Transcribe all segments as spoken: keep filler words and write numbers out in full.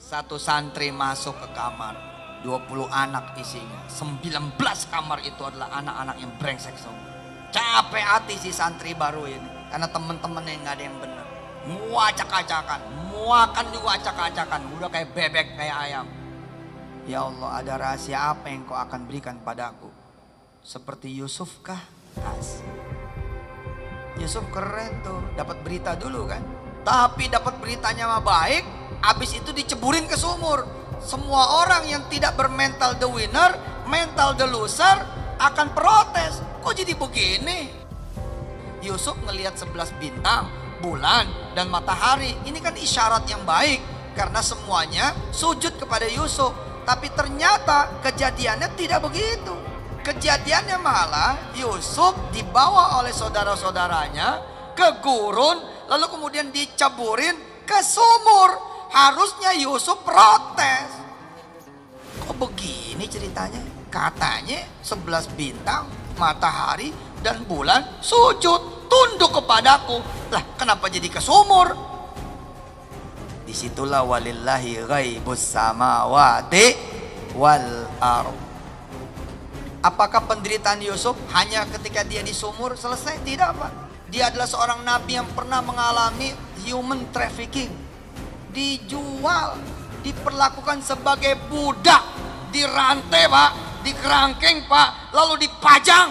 Satu santri masuk ke kamar, dua puluh anak isinya, sembilan belas kamar itu adalah anak-anak yang brengsek semua. Capek hati si santri baru ini, karena temen-temennya nggak ada yang benar. Mua acak-acakan, muakan juga acak-acakan, udah kayak bebek, kayak ayam. Ya Allah, ada rahasia apa yang kau akan berikan padaku? Seperti Yusuf kah? Asik. Yusuf keren tuh, dapat berita dulu kan. Tapi dapat beritanya mah baik, habis itu diceburin ke sumur. Semua orang yang tidak bermental the winner, mental the loser akan protes. Kok jadi begini? Yusuf ngelihat sebelas bintang, bulan dan matahari. Ini kan isyarat yang baik karena semuanya sujud kepada Yusuf. Tapi ternyata kejadiannya tidak begitu. Kejadiannya malah Yusuf dibawa oleh saudara-saudaranya ke gurun, lalu kemudian diceburin ke sumur. Harusnya Yusuf protes. Kok begini ceritanya? Katanya sebelas bintang, matahari dan bulan sujud, tunduk kepadaku. Lah kenapa jadi ke sumur? Disitulah walillahi ghaibus samawati wal ardh. Apakah penderitaan Yusuf hanya ketika dia di sumur selesai? Tidak, Pak. Dia adalah seorang nabi yang pernah mengalami human trafficking. Dijual, diperlakukan sebagai budak, dirantai, Pak, dikerangkeng, Pak, lalu dipajang.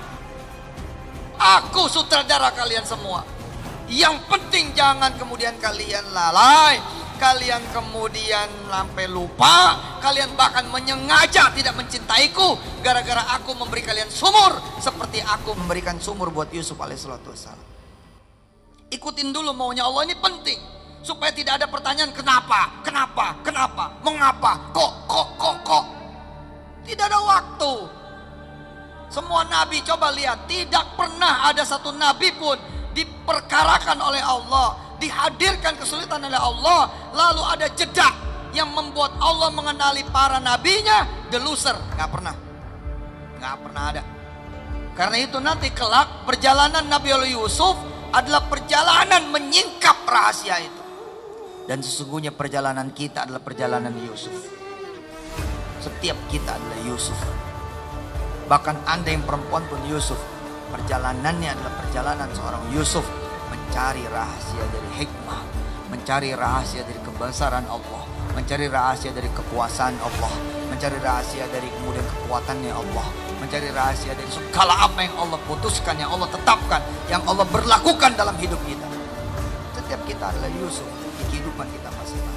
Aku sutradara kalian semua. Yang penting jangan kemudian kalian lalai, kalian kemudian sampai lupa, kalian bahkan menyengaja tidak mencintaiku gara-gara aku memberi kalian sumur seperti aku memberikan sumur buat Yusuf alaihissalatu wassalam. Ikutin dulu maunya Allah, ini penting supaya tidak ada pertanyaan kenapa, kenapa, kenapa, mengapa, kok, kok, kok, kok. Tidak ada waktu. Semua nabi coba lihat, tidak pernah ada satu nabi pun diperkarakan oleh Allah, dihadirkan kesulitan oleh Allah, lalu ada jeda yang membuat Allah mengenali para nabinya the loser. Gak pernah, gak pernah ada. Karena itu nanti kelak perjalanan Nabi Yusuf adalah perjalanan menyingkap rahasia itu. Dan sesungguhnya perjalanan kita adalah perjalanan Yusuf. Setiap kita adalah Yusuf. Bahkan Anda yang perempuan pun Yusuf. Perjalanannya adalah perjalanan seorang Yusuf mencari rahasia dari hikmah, mencari rahasia dari kebesaran Allah, mencari rahasia dari kekuasaan Allah, mencari rahasia dari kemudian kekuatannya Allah, mencari rahasia dari segala apa yang Allah putuskan, yang Allah tetapkan, yang Allah berlakukan dalam hidup kita. Setiap kita adalah Yusuf di kehidupan kita masing-masing.